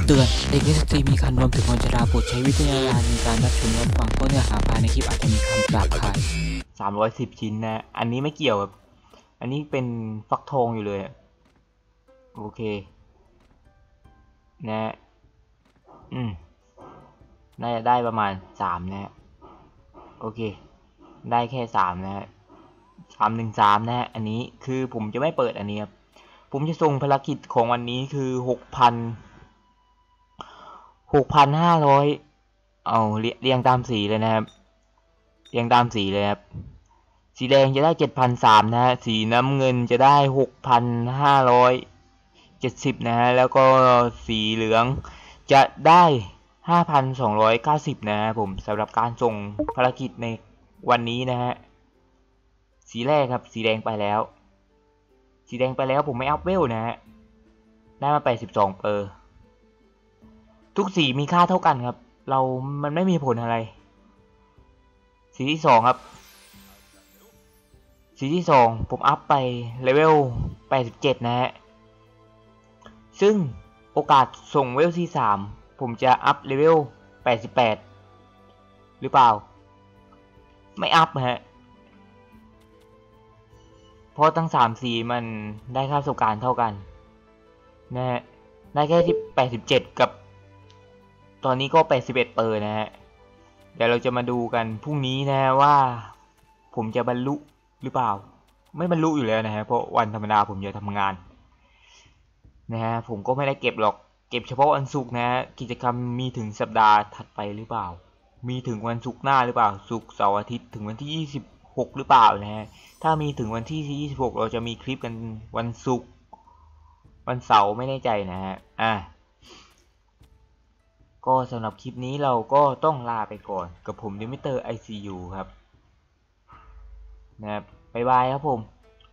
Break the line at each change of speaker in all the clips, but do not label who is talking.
เตือนเด็กและสตรีมีครรภ์รวมถึงคนชราโปรดใช้วิจารณญาณในการรับชมรับฟังเพราะเนื้อหาภายในคลิปอาจจะมีคำหยาบคาย
310 ชิ้นนะอันนี้ไม่เกี่ยวกับอันนี้เป็นฟักทองอยู่เลยโอเคนะน่าจะได้ประมาณ3นะโอเคได้แค่3นะฮะ313นะฮะอันนี้คือผมจะไม่เปิดอันนี้ครับผมจะส่งภารกิจของวันนี้คือ6,500เอาเรียงตามสีเลยนะครับเรียงตามสีเลยครับสีแดงจะได้7,300นะฮะสีน้ำเงินจะได้6,570นะฮะแล้วก็สีเหลืองจะได้5,290นะฮะผมสำหรับการส่งภารกิจในวันนี้นะฮะสีแรกครับสีแดงไปแล้วผมไม่อัพเวลนะฮะได้มา82ทุกสีมีค่าเท่ากันครับมันไม่มีผลอะไรสีที่2ครับสีที่2ผมอัพไปเลเวล87นะฮะซึ่งโอกาสส่งเวลที่3ผมจะอัพเลเวล88หรือเปล่าไม่อัพฮะเพราะทั้ง3สีมันได้ค่าประสบการณ์เท่ากันนะฮะได้แค่ที่87กับตอนนี้ก็81นะฮะเดี๋ยวเราจะมาดูกันพรุ่งนี้นะว่าผมจะบรรลุหรือเปล่าไม่บรรลุอยู่แล้วนะฮะเพราะวันธรรมดาผมจะทำงานนะฮะผมก็ไม่ได้เก็บหรอกเก็บเฉพาะวันศุกร์นะฮะกิจกรรมมีถึงสัปดาห์ถัดไปหรือเปล่ามีถึงวันศุกร์หน้าหรือเปล่าศุกร์เสาร์อาทิตย์ถึงวันที่26หรือเปล่านะฮะถ้ามีถึงวันที่26เราจะมีคลิปกันวันศุกร์วันเสาร์ไม่แน่ใจนะฮะก็สำหรับคลิปนี้เราก็ต้องลาไปก่อนกับผมดิมิเตอร์ ICU ครับนะครับบ๊ายบายครับผม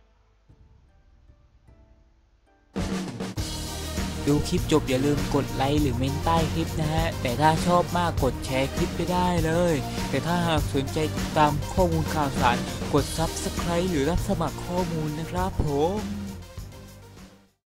ดูคลิปจบอย่าลืมกดไลค์หรือเมนใต้คลิปนะฮะแต่ถ้าชอบมากกดแชร์คลิปไปได้เลยแต่ถ้าหากสนใจติดตามข้อมูลข่าวสารกด Subscribe หรือรับสมัครข้อมูลนะครับผม